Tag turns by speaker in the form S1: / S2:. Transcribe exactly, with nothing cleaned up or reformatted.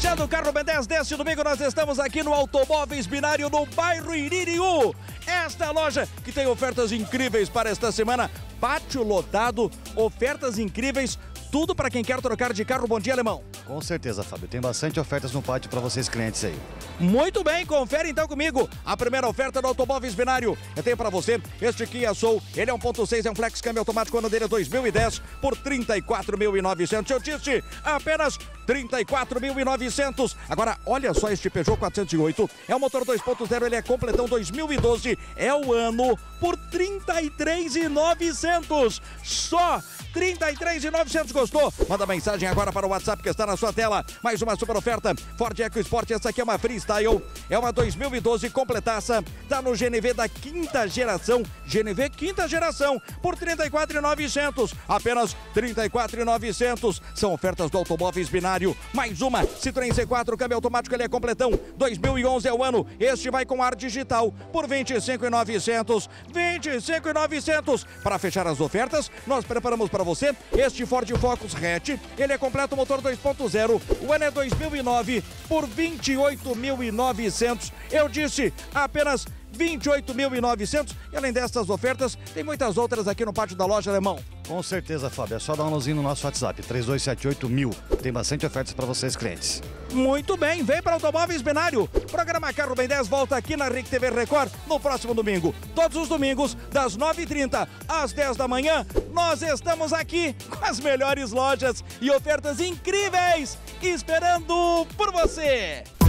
S1: Fechando o Carro B dez deste domingo, nós estamos aqui no Automóveis Binário, no bairro Iririú. Esta loja que tem ofertas incríveis para esta semana. Pátio lotado, ofertas incríveis, tudo para quem quer trocar de carro. Bom dia, Alemão.
S2: Com certeza, Fábio. Tem bastante ofertas no pátio para vocês clientes aí.
S1: Muito bem, confere então comigo. A primeira oferta do Automóveis Binário. Eu tenho para você este Kia Soul. Ele é um ponto seis, é um flex câmbio automático, ano dele é dois mil e dez, por trinta e quatro mil e novecentos. Eu disse, apenas trinta e quatro mil e novecentos. Agora, olha só este Peugeot quatrocentos e oito. É um motor dois ponto zero, ele é completão dois mil e doze. É o ano por trinta e três mil e novecentos. Só trinta e três mil e novecentos. Gostou? Manda mensagem agora para o WhatsApp que está na sua tela. Mais uma super oferta. Ford EcoSport, essa aqui é uma Freestyle. É uma dois mil e doze completaça. Tá no G N V da quinta geração. G N V quinta geração por trinta e quatro mil e novecentos. Apenas trinta e quatro mil e novecentos. São ofertas do Automóveis Binário. Mais uma. Citroën C quatro, câmbio automático, ele é completão. dois mil e onze é o ano. Este vai com ar digital por vinte e cinco mil e novecentos. vinte e cinco mil e novecentos. Para fechar as ofertas, nós preparamos para você este Ford Focus Hatch. Ele é completo, motor dois ponto zero. O ano é dois mil e nove por vinte e oito mil e novecentos. Eu disse apenas vinte e oito mil e novecentos. E além dessas ofertas, tem muitas outras aqui no pátio da loja, Alemão.
S2: Com certeza, Fábio. É só dar um nozinho no nosso WhatsApp, três dois sete oito mil. Tem bastante ofertas para vocês, clientes.
S1: Muito bem, vem para Automóveis Binário. Programa Carro B dez volta aqui na R I C T V Record no próximo domingo. Todos os domingos, das nove e trinta às dez da manhã, nós estamos aqui com as melhores lojas e ofertas incríveis esperando por você.